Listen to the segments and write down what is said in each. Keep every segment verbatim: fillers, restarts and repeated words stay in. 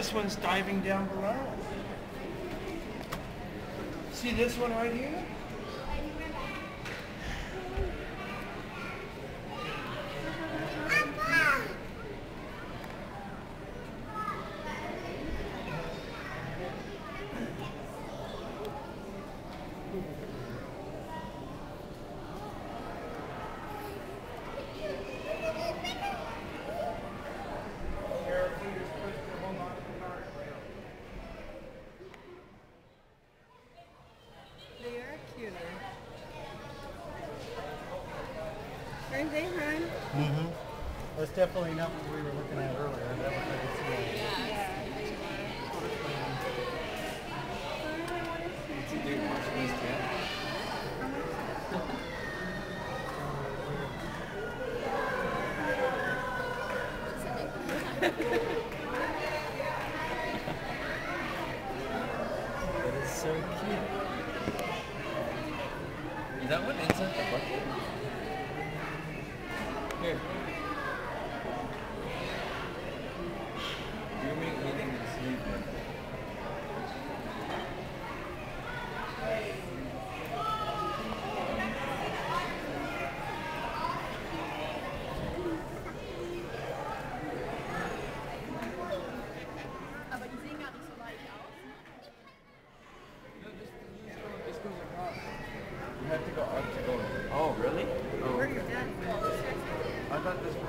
this one's diving down below. See this one right here? Aren't they, hon? Mm-hmm. That's definitely not what we were looking at earlier. That was like a small. That is so cute. Is that one inside the bucket? Here. You're eating and sleeping. Aber die sehen gar nicht so weich aus. No, this, this goes across. You have to go up to go. Oh, really? Oh. Where your dad? I thought this was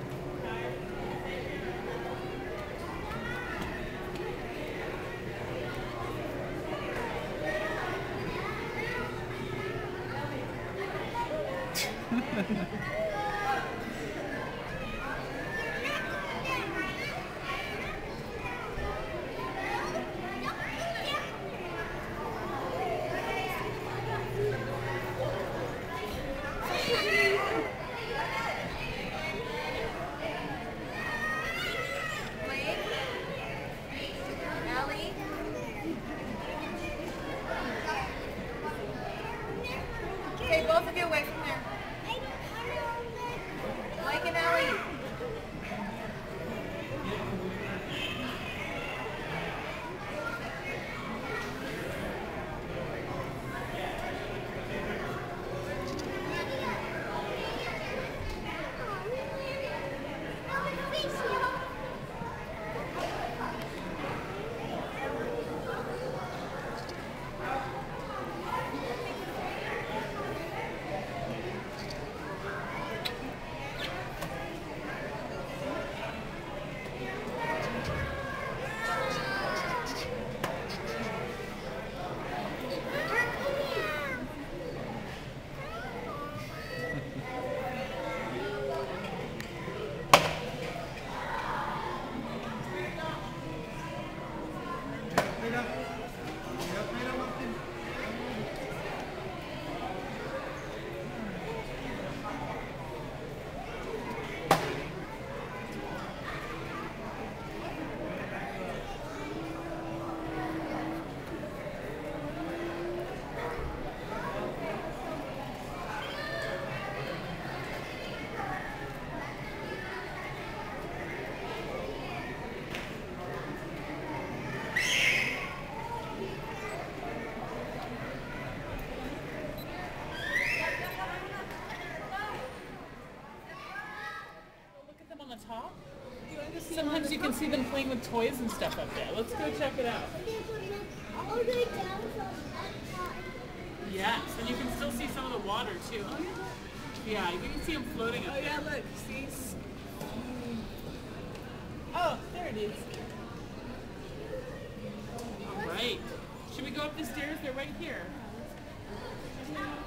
Okay, both of you away from there. Blake and Ellie. Top. Sometimes you can see them playing with toys and stuff up there. Let's go check it out. Yes, and you can still see some of the water too. Yeah, you can see them floating up there. Oh yeah, look, see? Oh, there it is. All right. Should we go up the stairs? They're right here.